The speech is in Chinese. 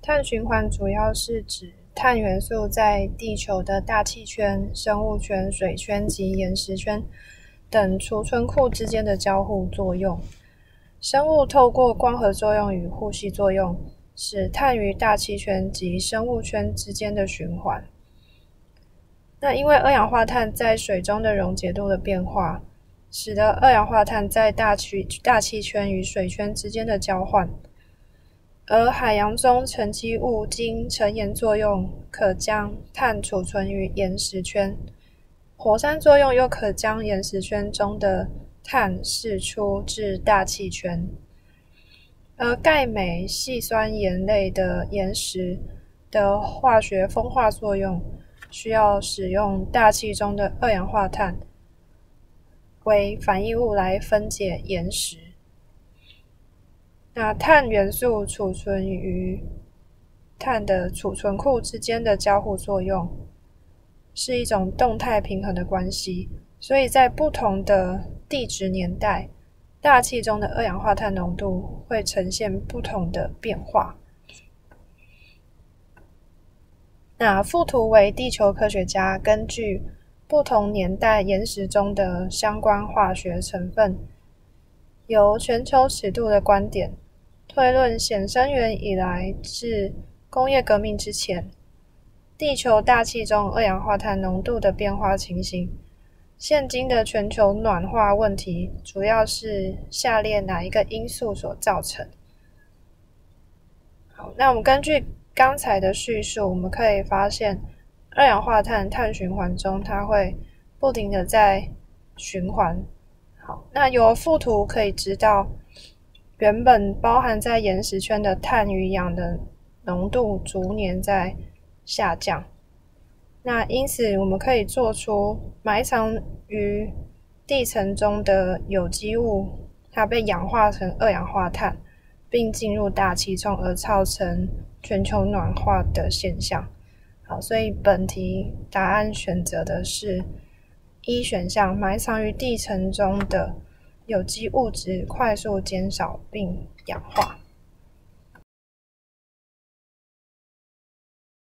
碳循环主要是指碳元素在地球的大气圈、生物圈、水圈及岩石圈等储存库之间的交互作用。生物透过光合作用与互吸作用，使碳于大气圈及生物圈之间的循环。那因为二氧化碳在水中的溶解度的变化，使得二氧化碳在大气圈与水圈之间的交换。而海洋中沉积物经沉盐作用，可将碳储存于岩石圈，火山作用又可将岩石圈中的碳释出至大气圈。而钙镁细酸盐类的岩石的化学风化作用，需要使用大气中的二氧化碳为反应物来分解岩石。那碳元素储存与碳的储存库之间的交互作用，是一种动态平衡的关系，所以在不同的地质年代，大气中的二氧化碳浓度会呈现不同的变化。那附图为地球科学家根据不同年代岩石中的相关化学成分，由全球尺度的观点推论显生源以来至工业革命之前，地球大气中二氧化碳浓度的变化情形。现今的全球暖化问题主要是下列哪一个因素所造成？好，那我们根据刚才的叙述，我们可以发现二氧化碳碳循环中，它会不停的在循环。好，那由附图可以知道，原本包含在岩石圈的碳与氧的浓度逐年在下降。那因此我们可以做出埋藏于地层中的有机物，它被氧化成二氧化碳，并进入大气中而造成全球暖化的现象。好，所以本题答案选择的是一选项，埋藏于地层中的有机物质快速减少并氧化。